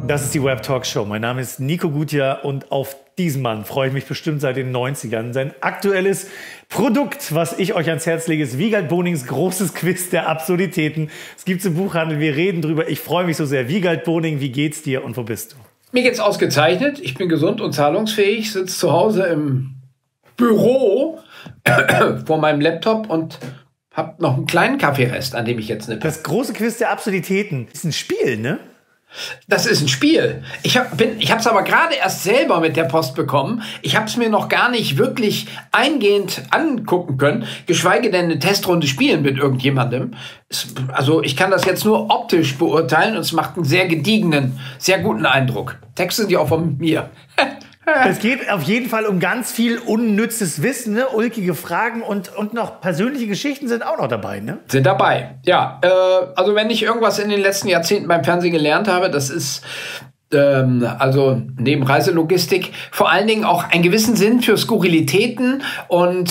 Das ist die Web Talk Show. Mein Name ist Nico Gutia und auf diesen Mann freue ich mich bestimmt seit den 90ern. Sein aktuelles Produkt, was ich euch ans Herz lege, ist Wiegald Bonings großes Quiz der Absurditäten. Es gibt's im Buchhandel, wir reden drüber. Ich freue mich so sehr. Wiegald Boning, wie geht's dir und wo bist du? Mir geht's ausgezeichnet. Ich bin gesund und zahlungsfähig, sitze zu Hause im Büro vor meinem Laptop und habe noch einen kleinen Kaffeerest, an dem ich jetzt nippe. Das große Quiz der Absurditäten ist ein Spiel, ne? Das ist ein Spiel. Ich hab's aber gerade erst selber mit der Post bekommen. Ich habe es mir noch gar nicht wirklich eingehend angucken können, geschweige denn eine Testrunde spielen mit irgendjemandem. Also ich kann das jetzt nur optisch beurteilen und es macht einen sehr gediegenen, sehr guten Eindruck. Texte sind ja auch von mir. Es geht auf jeden Fall um ganz viel unnützes Wissen, ne? Ulkige Fragen und noch persönliche Geschichten sind auch noch dabei, ne? Sind dabei, ja. Also wenn ich irgendwas in den letzten Jahrzehnten beim Fernsehen gelernt habe, das ist also neben Reiselogistik vor allen Dingen auch einen gewissen Sinn für Skurrilitäten und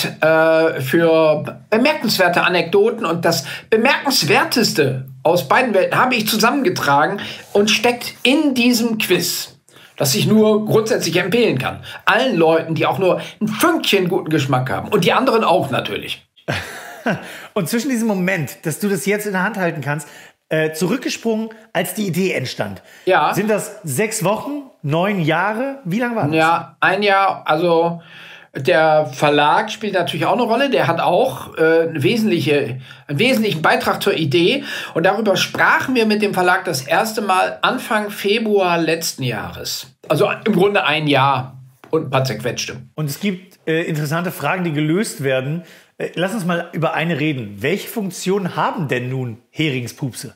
für bemerkenswerte Anekdoten. Und das Bemerkenswerteste aus beiden Welten habe ich zusammengetragen und steckt in diesem Quiz, das ich nur grundsätzlich empfehlen kann. Allen Leuten, die auch nur ein Fünkchen guten Geschmack haben. Und die anderen auch natürlich. Und zwischen diesem Moment, dass du das jetzt in der Hand halten kannst, zurückgesprungen, als die Idee entstand. Ja. Sind das 6 Wochen, 9 Jahre? Wie lange war das? Ja, ein Jahr. Also der Verlag spielt natürlich auch eine Rolle. Der hat auch einen wesentlichen Beitrag zur Idee. Und darüber sprachen wir mit dem Verlag das erste Mal Anfang Februar letzten Jahres. Also im Grunde ein Jahr und ein paar zerquetschte. Und es gibt interessante Fragen, die gelöst werden. Lass uns mal über eine reden. Welche Funktion haben denn nun Heringspupse?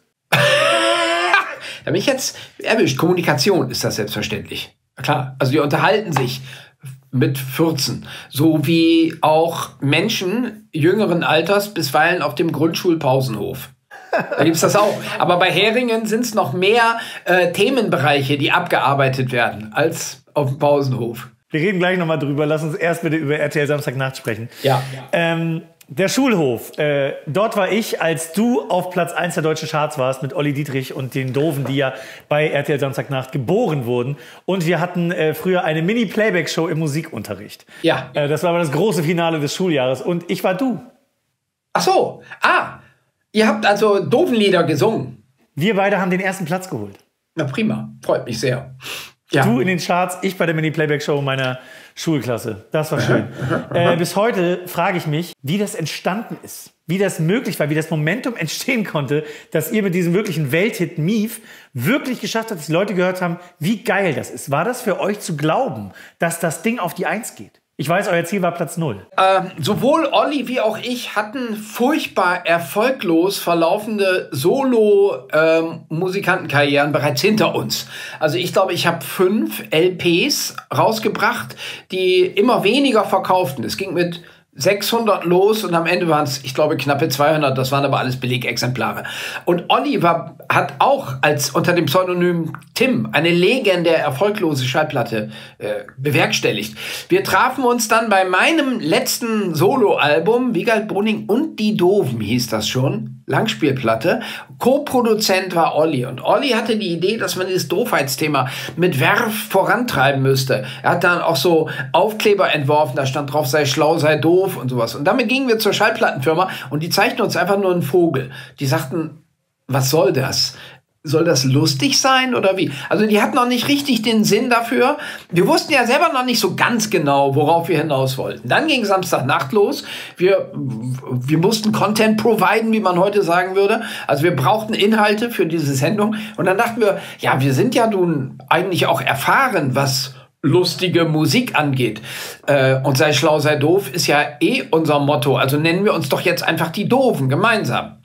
Da bin ich jetzt erwischt. Kommunikation ist das selbstverständlich. Klar, also die unterhalten sich mit 14. So wie auch Menschen jüngeren Alters bisweilen auf dem Grundschulpausenhof. Da gibt's das auch. Aber bei Heringen sind es noch mehr Themenbereiche, die abgearbeitet werden, als auf dem Pausenhof. Wir reden gleich nochmal drüber. Lass uns erst bitte über RTL Samstagnacht sprechen. Ja. Der Schulhof. Dort war ich, als du auf Platz 1 der deutschen Charts warst mit Olli Dietrich und den Doofen, die ja bei RTL Samstagnacht geboren wurden. Und wir hatten früher eine Mini-Playback-Show im Musikunterricht. Ja. Das war aber das große Finale des Schuljahres. Und ich war du. Ach so. Ihr habt also Doofen-Lieder gesungen. Wir beide haben den ersten Platz geholt. Na prima. Freut mich sehr. Ja. Du in den Charts, ich bei der Mini-Playback-Show meiner Schulklasse. Das war schön. Bis heute frage ich mich, wie das entstanden ist. Wie das möglich war, wie das Momentum entstehen konnte, dass ihr mit diesem wirklichen Welthit Mief wirklich geschafft habt, dass die Leute gehört haben, wie geil das ist. War das für euch zu glauben, dass das Ding auf die 1 geht? Ich weiß, euer Ziel war Platz 0. Sowohl Olli wie auch ich hatten furchtbar erfolglos verlaufende Solo-Musikantenkarrieren bereits hinter uns. Also ich glaube, ich habe 5 LPs rausgebracht, die immer weniger verkauften. Es ging mit 600 los und am Ende waren es, ich glaube, knappe 200. Das waren aber alles Belegexemplare. Und Olli hat auch unter dem Pseudonym Tim eine legendär erfolglose Schallplatte bewerkstelligt. Wir trafen uns dann bei meinem letzten Soloalbum, Wiegald Boning und die Doofen hieß das schon, Langspielplatte. Co-Produzent war Olli. Und Olli hatte die Idee, dass man dieses Doofheitsthema mit Werf vorantreiben müsste. Er hat dann auch so Aufkleber entworfen, da stand drauf, sei schlau, sei doof und sowas. Und damit gingen wir zur Schallplattenfirma und die zeichneten uns einfach nur einen Vogel. Die sagten, was soll das? Soll das lustig sein oder wie? Also die hatten noch nicht richtig den Sinn dafür. Wir wussten ja selber noch nicht so ganz genau, worauf wir hinaus wollten. Dann ging Samstagnacht los. Wir mussten Content providen, wie man heute sagen würde. Also wir brauchten Inhalte für diese Sendung. Und dann dachten wir, ja, wir sind ja nun eigentlich auch erfahren, was lustige Musik angeht. Und sei schlau, sei doof ist ja unser Motto. Also nennen wir uns doch jetzt einfach die Doofen gemeinsam.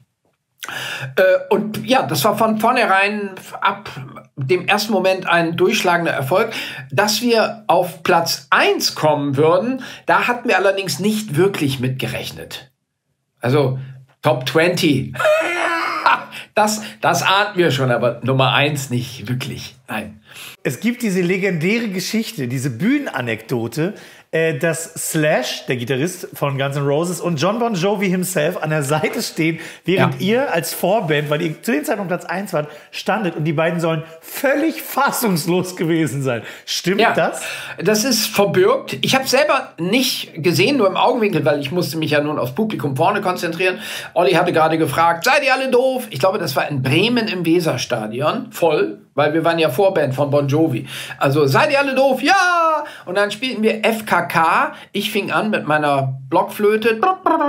Und ja, das war von vornherein ab dem ersten Moment ein durchschlagender Erfolg. Dass wir auf Platz 1 kommen würden, da hatten wir allerdings nicht wirklich mitgerechnet. Also Top 20. Das ahnten wir schon, aber Nummer 1 nicht wirklich. Nein. Es gibt diese legendäre Geschichte, diese Bühnenanekdote, dass Slash, der Gitarrist von Guns N' Roses, und John Bon Jovi himself an der Seite stehen, während ihr als Vorband, weil ihr zu dem Zeitpunkt Platz 1 wart, standet, und die beiden sollen völlig fassungslos gewesen sein. Stimmt das? Das ist verbürgt. Ich habe selber nicht gesehen, nur im Augenwinkel, weil ich musste mich ja nun aufs Publikum vorne konzentrieren. Olli hatte gerade gefragt, seid ihr alle doof? Ich glaube, das war in Bremen im Weserstadion, voll, weil wir waren ja Vorband von Bon Jovi. Also, seid ihr alle doof? Ja! Und dann spielten wir FKK. Ich fing an mit meiner Blockflöte.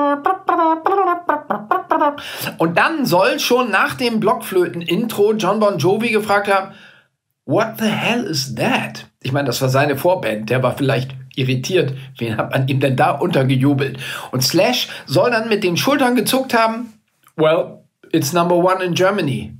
Und dann soll schon nach dem Blockflöten-Intro John Bon Jovi gefragt haben, what the hell is that? Ich meine, das war seine Vorband. Der war vielleicht irritiert. Wen hat man ihm denn da untergejubelt? Und Slash soll dann mit den Schultern gezuckt haben, well, it's number one in Germany.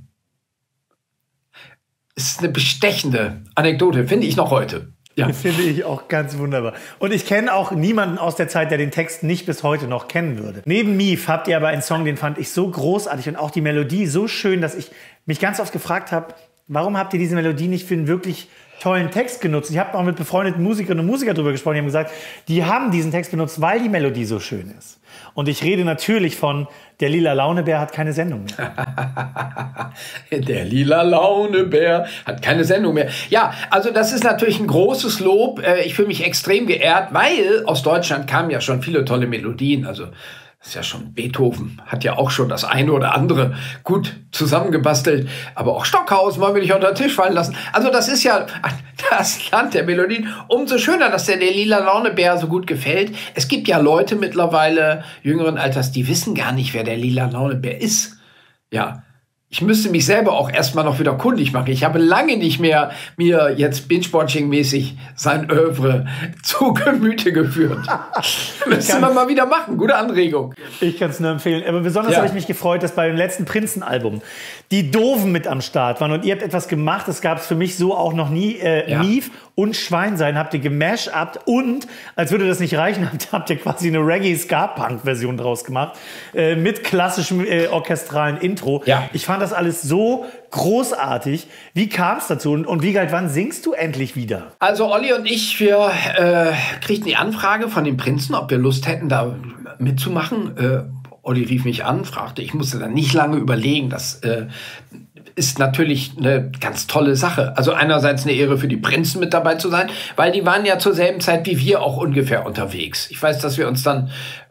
Ist eine bestechende Anekdote, finde ich noch heute. Ja. Das finde ich auch ganz wunderbar. Und ich kenne auch niemanden aus der Zeit, der den Text nicht bis heute noch kennen würde. Neben Mief habt ihr aber einen Song, den fand ich so großartig und auch die Melodie so schön, dass ich mich ganz oft gefragt habe, warum habt ihr diese Melodie nicht für einen wirklich tollen Text genutzt? Ich habe auch mit befreundeten Musikerinnen und Musikern darüber gesprochen, die haben gesagt, die haben diesen Text benutzt, weil die Melodie so schön ist. Und ich rede natürlich von Der lila Launebär hat keine Sendung mehr. Der lila Launebär hat keine Sendung mehr. Ja, also das ist natürlich ein großes Lob. Ich fühle mich extrem geehrt, weil aus Deutschland kamen ja schon viele tolle Melodien. Also das ist ja schon Beethoven, hat ja auch schon das eine oder andere gut zusammengebastelt. Aber auch Stockhausen wollen wir nicht unter den Tisch fallen lassen. Also das ist ja das Land der Melodien. Umso schöner, dass der lila Launebär so gut gefällt. Es gibt ja Leute mittlerweile jüngeren Alters, die wissen gar nicht, wer der lila Launebär ist. Ja. Ich müsste mich selber auch erstmal noch wieder kundig machen. Ich habe lange nicht mehr mir jetzt Binge-Watching-mäßig sein Oeuvre zu Gemüte geführt. Müssen wir mal wieder machen. Gute Anregung. Ich kann es nur empfehlen. Aber besonders habe ich mich gefreut, dass bei dem letzten Prinzen-Album die Doofen mit am Start waren. Und ihr habt etwas gemacht, das gab es für mich so auch noch nie. Mief und Schweinsein habt ihr gemashupt. Und, als würde das nicht reichen, habt ihr quasi eine Reggae-Ska-Punk-Version draus gemacht. Mit klassischem orchestralen Intro. Ja. Ich fand das alles so großartig. Wie kam es dazu? Und Wiegald, wann singst du endlich wieder? Also Olli und ich, wir kriegten die Anfrage von den Prinzen, ob wir Lust hätten, da mitzumachen. Olli rief mich an, fragte, ich musste dann nicht lange überlegen. Das ist natürlich eine ganz tolle Sache. Also einerseits eine Ehre für die Prinzen mit dabei zu sein, weil die waren ja zur selben Zeit wie wir auch ungefähr unterwegs. Ich weiß, dass wir uns dann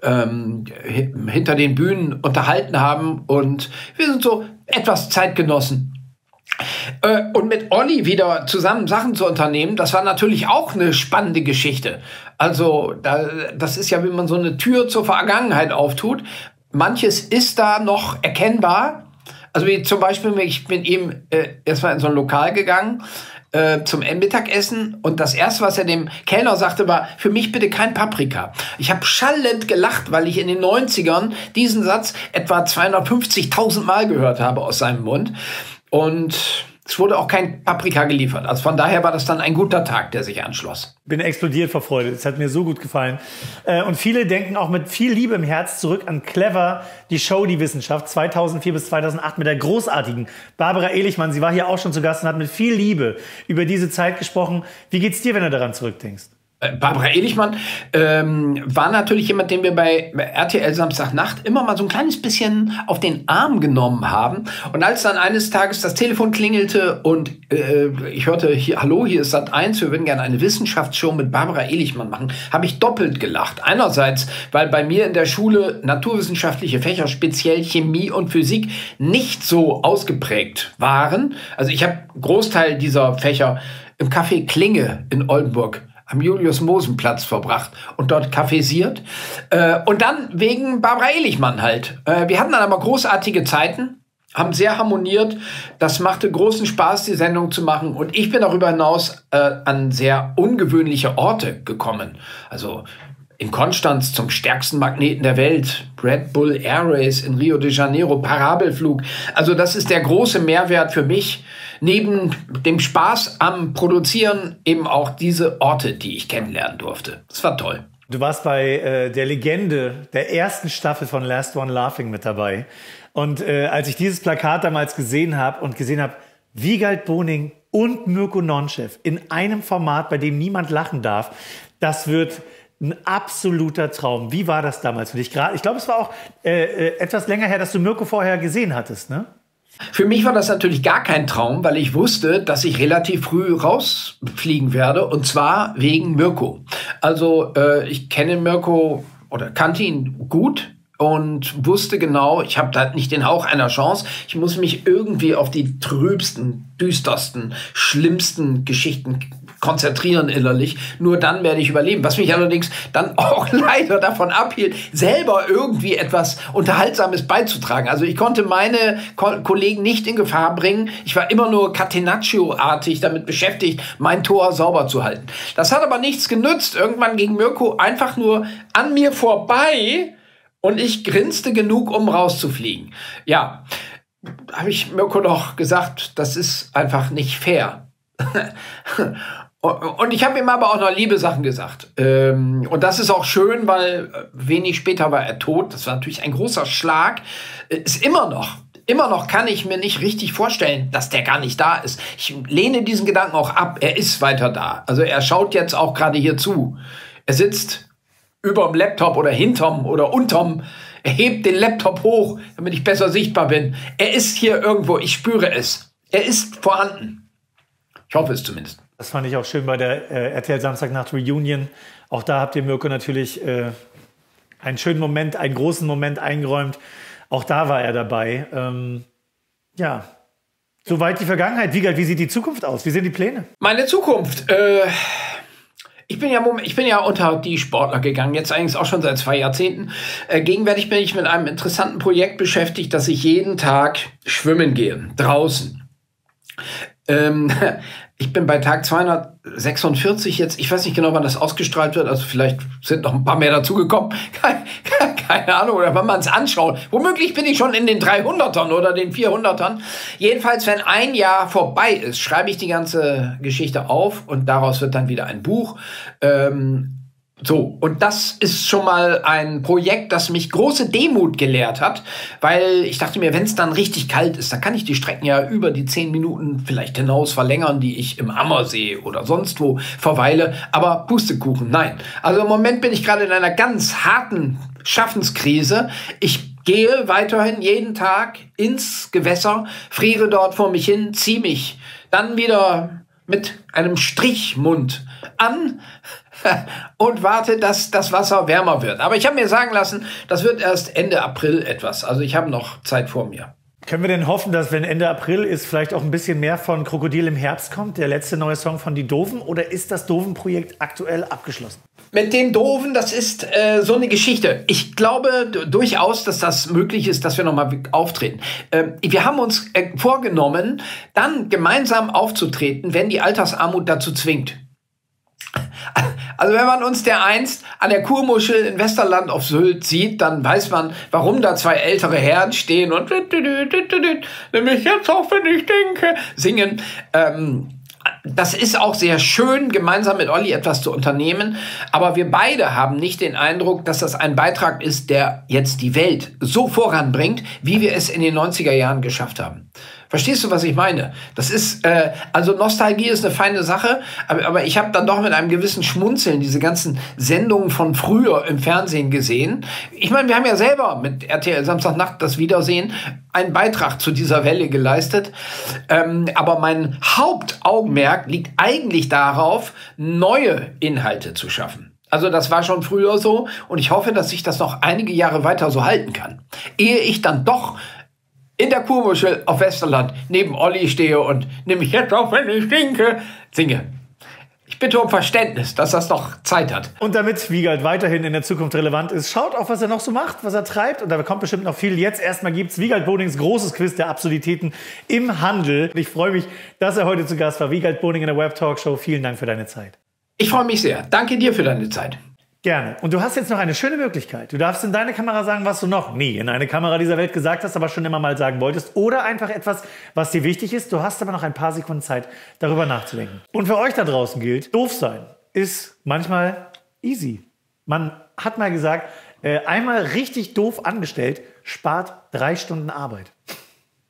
hinter den Bühnen unterhalten haben und wir sind so etwas Zeitgenossen. Und mit Olli wieder zusammen Sachen zu unternehmen, das war natürlich auch eine spannende Geschichte. Also das ist ja, wie man so eine Tür zur Vergangenheit auftut. Manches ist da noch erkennbar. Also wie zum Beispiel, ich bin eben erstmal in so ein Lokal gegangen zum Mittagessen und das erste, was er dem Kellner sagte, war, für mich bitte kein Paprika. Ich habe schallend gelacht, weil ich in den 90ern diesen Satz etwa 250.000 Mal gehört habe aus seinem Mund und es wurde auch kein Paprika geliefert. Also von daher war das dann ein guter Tag, der sich anschloss. Bin explodiert vor Freude. Es hat mir so gut gefallen. Und viele denken auch mit viel Liebe im Herz zurück an Clever, die Show, die Wissenschaft, 2004 bis 2008 mit der großartigen Barbara Ehlichmann. Sie war hier auch schon zu Gast und hat mit viel Liebe über diese Zeit gesprochen. Wie geht's dir, wenn du daran zurückdenkst? Barbara Ehlichmann war natürlich jemand, den wir bei RTL Samstagnacht immer mal so ein kleines bisschen auf den Arm genommen haben. Und als dann eines Tages das Telefon klingelte und ich hörte, hallo, hier ist Sat.1, wir würden gerne eine Wissenschaftsshow mit Barbara Ehlichmann machen, habe ich doppelt gelacht. Einerseits, weil bei mir in der Schule naturwissenschaftliche Fächer, speziell Chemie und Physik, nicht so ausgeprägt waren. Also ich habe einen Großteil dieser Fächer im Café Klinge in Oldenburg am Julius-Mosen-Platz verbracht und dort kaffeesiert. Und dann wegen Barbara Ehlichmann halt. Wir hatten dann aber großartige Zeiten, haben sehr harmoniert. Das machte großen Spaß, die Sendung zu machen. Und ich bin darüber hinaus an sehr ungewöhnliche Orte gekommen. Also in Konstanz zum stärksten Magneten der Welt, Red Bull Air Race in Rio de Janeiro, Parabelflug. Also das ist der große Mehrwert für mich. Neben dem Spaß am Produzieren eben auch diese Orte, die ich kennenlernen durfte. Das war toll. Du warst bei der Legende der ersten Staffel von Last One Laughing mit dabei. Und als ich dieses Plakat damals gesehen habe Wiegald Boning und Mirko Nonchev in einem Format, bei dem niemand lachen darf. Das wird ein absoluter Traum. Wie war das damals für dich? Ich glaube, es war auch etwas länger her, dass du Mirko vorher gesehen hattest, ne? Für mich war das natürlich gar kein Traum, weil ich wusste, dass ich relativ früh rausfliegen werde, und zwar wegen Mirko. Also ich kenne Mirko oder kannte ihn gut und wusste genau, ich habe da nicht den Hauch einer Chance. Ich muss mich irgendwie auf die trübsten, düstersten, schlimmsten Geschichten konzentrieren innerlich. Nur dann werde ich überleben. Was mich allerdings dann auch leider davon abhielt, selber irgendwie etwas Unterhaltsames beizutragen. Also ich konnte meine Kollegen nicht in Gefahr bringen. Ich war immer nur Catenaccio-artig damit beschäftigt, mein Tor sauber zu halten. Das hat aber nichts genützt. Irgendwann ging Mirko einfach nur an mir vorbei und ich grinste genug, um rauszufliegen. Ja, habe ich Mirko noch gesagt, das ist einfach nicht fair. Und ich habe ihm aber auch noch liebe Sachen gesagt. Und das ist auch schön, weil wenig später war er tot. Das war natürlich ein großer Schlag. Ist immer noch kann ich mir nicht richtig vorstellen, dass der gar nicht da ist. Ich lehne diesen Gedanken auch ab. Er ist weiter da. Also er schaut jetzt auch gerade hier zu. Er sitzt überm Laptop oder hinterm oder unterm. Er hebt den Laptop hoch, damit ich besser sichtbar bin. Er ist hier irgendwo. Ich spüre es. Er ist vorhanden. Ich hoffe es zumindest. Das fand ich auch schön bei der RTL Samstagnacht Reunion. Auch da habt ihr Mirko natürlich einen schönen Moment, einen großen Moment eingeräumt. Auch da war er dabei. Ja, soweit die Vergangenheit. Wie sieht die Zukunft aus? Wie sind die Pläne? Meine Zukunft? Ich bin ja unter die Sportler gegangen, jetzt eigentlich auch schon seit 2 Jahrzehnten. Gegenwärtig bin ich mit einem interessanten Projekt beschäftigt, dass ich jeden Tag schwimmen gehe, draußen. Ich bin bei Tag 246 jetzt. Ich weiß nicht genau, wann das ausgestrahlt wird. Also vielleicht sind noch ein paar mehr dazugekommen. Keine Ahnung, oder wenn man es anschaut. Womöglich bin ich schon in den 300ern oder den 400ern. Jedenfalls, wenn ein Jahr vorbei ist, schreibe ich die ganze Geschichte auf und daraus wird dann wieder ein Buch. So, und das ist schon mal ein Projekt, das mich große Demut gelehrt hat, weil ich dachte mir, wenn es dann richtig kalt ist, dann kann ich die Strecken ja über die 10 Minuten vielleicht hinaus verlängern, die ich im Ammersee oder sonst wo verweile, aber Pustekuchen, nein. Also im Moment bin ich gerade in einer ganz harten Schaffenskrise. Ich gehe weiterhin jeden Tag ins Gewässer, friere dort vor mich hin, ziehe mich dann wieder mit einem Strichmund an und warte, dass das Wasser wärmer wird. Aber ich habe mir sagen lassen, das wird erst Ende April etwas. Also ich habe noch Zeit vor mir. Können wir denn hoffen, dass, wenn Ende April ist, vielleicht auch ein bisschen mehr von Krokodil im Herbst kommt, der letzte neue Song von Die Doofen? Oder ist das Doofen-Projekt aktuell abgeschlossen? Mit den Doofen, das ist so eine Geschichte. Ich glaube durchaus, dass das möglich ist, dass wir nochmal auftreten. Wir haben uns vorgenommen, dann gemeinsam aufzutreten, wenn die Altersarmut dazu zwingt. Also wenn man uns dereinst an der Kurmuschel in Westerland auf Sylt sieht, dann weiß man, warum da 2 ältere Herren stehen und nämlich jetzt auch, wenn ich denke, singen. Das ist auch sehr schön, gemeinsam mit Olli etwas zu unternehmen. Aber wir beide haben nicht den Eindruck, dass das ein Beitrag ist, der jetzt die Welt so voranbringt, wie wir es in den 90er Jahren geschafft haben. Verstehst du, was ich meine? Das ist, also Nostalgie ist eine feine Sache, aber ich habe dann doch mit einem gewissen Schmunzeln diese ganzen Sendungen von früher im Fernsehen gesehen. Ich meine, wir haben ja selber mit RTL Samstagnacht das Wiedersehen einen Beitrag zu dieser Welle geleistet. Aber mein Hauptaugenmerk liegt eigentlich darauf, neue Inhalte zu schaffen. Also das war schon früher so und ich hoffe, dass sich das noch einige Jahre weiter so halten kann. Ehe ich dann doch in der Kurmuschel auf Westerland neben Olli stehe und nehme mich jetzt auf, wenn ich singe. Ich bitte um Verständnis, dass das noch Zeit hat. Und damit Wiegald weiterhin in der Zukunft relevant ist, schaut auf, was er noch so macht, was er treibt. Und da kommt bestimmt noch viel. Jetzt erstmal gibt's Wiegald Bonings großes Quiz der Absurditäten im Handel. Ich freue mich, dass er heute zu Gast war. Wiegald Boning in der Web Talkshow. Vielen Dank für deine Zeit. Ich freue mich sehr. Danke dir für deine Zeit. Gerne. Und du hast jetzt noch eine schöne Möglichkeit. Du darfst in deine Kamera sagen, was du noch nie in eine Kamera dieser Welt gesagt hast, aber schon immer mal sagen wolltest. Oder einfach etwas, was dir wichtig ist. Du hast aber noch ein paar Sekunden Zeit, darüber nachzudenken. Und für euch da draußen gilt, doof sein ist manchmal easy. Man hat mal gesagt, einmal richtig doof angestellt spart 3 Stunden Arbeit.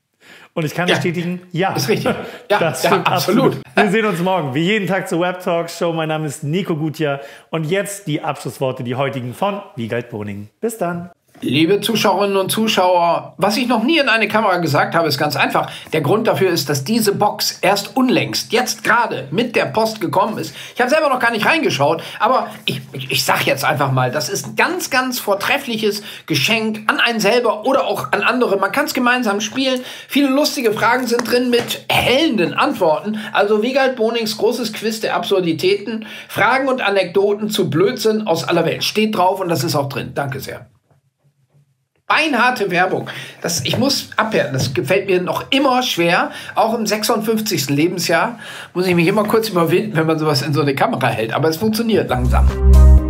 Und ich kann bestätigen, ja. Ist richtig. Ja, das stimmt absolut. absolut. Wir sehen uns morgen, wie jeden Tag zur Web Talk Show. Mein Name ist Nico Gutjahr. Und jetzt die Abschlussworte, die heutigen von Wiegald Boning. Bis dann. Liebe Zuschauerinnen und Zuschauer, was ich noch nie in eine Kamera gesagt habe, ist ganz einfach. Der Grund dafür ist, dass diese Box erst unlängst, jetzt gerade mit der Post gekommen ist. Ich habe selber noch gar nicht reingeschaut, aber ich sag jetzt einfach mal, das ist ein ganz, ganz vortreffliches Geschenk an einen selber oder auch an andere. Man kann es gemeinsam spielen. Viele lustige Fragen sind drin mit erhellenden Antworten. Also Wiegald Bonings großes Quiz der Absurditäten. Fragen und Anekdoten zu Blödsinn aus aller Welt. Steht drauf und das ist auch drin. Danke sehr. Beinharte Werbung. Ich muss abhärten. Das gefällt mir noch immer schwer. Auch im 56. Lebensjahr muss ich mich immer kurz überwinden, wenn man sowas in so eine Kamera hält. Aber es funktioniert langsam.